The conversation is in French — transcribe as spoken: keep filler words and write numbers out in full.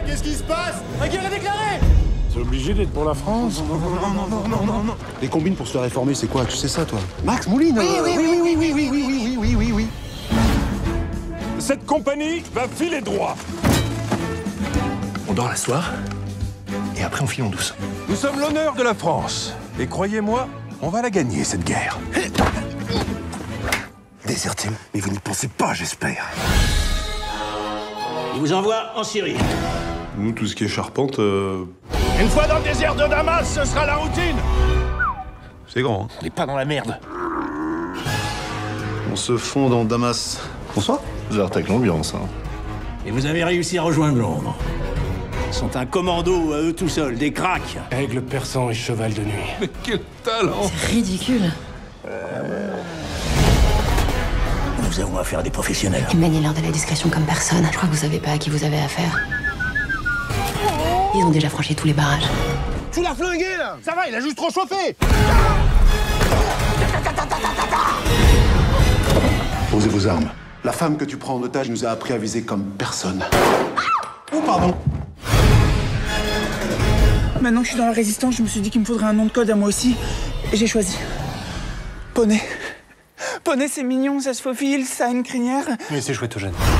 qu'est-ce qui se passe? La guerre est déclarée! C'est obligé d'être pour la France? Non, non, non, non, non, non, non. Les combines pour se faire réformer, c'est quoi? Tu sais ça, toi? Max Mouline? Oui, oui, oui, oui, oui, oui, oui, oui, oui, oui, oui. Cette compagnie va filer droit. On dort la soir, et après on file en douce. Nous sommes l'honneur de la France. Et croyez-moi, on va la gagner, cette guerre. Déserté, mais vous n'y pensez pas, j'espère. Il vous envoie en Syrie. Nous, tout ce qui est charpente, euh... Une fois dans le désert de Damas, ce sera la routine. c'est grand. Hein. On n'est pas dans la merde. On se fond dans Damas. Bonsoir. Vous avez l'ambiance, hein. Et vous avez réussi à rejoindre Londres. Ils sont un commando à eux tout seuls, des cracks. Aigle perçant et cheval de nuit. Mais quel talent! C'est ridicule. Nous avons affaire à des professionnels. Ils manient l'art de la discrétion comme personne. Je crois que vous savez pas à qui vous avez affaire. Ils ont déjà franchi tous les barrages. Tu l'as flingué, là. Ça va, il a juste trop chauffé. Posez vos armes. La femme que tu prends en otage nous a appris à viser comme personne. Oh, pardon. Maintenant que je suis dans la résistance, je me suis dit qu'il me faudrait un nom de code à moi aussi. Et j'ai choisi. Poney. Poney, c'est mignon, ça se faufile, ça a une crinière. Mais c'est chouette, Eugène.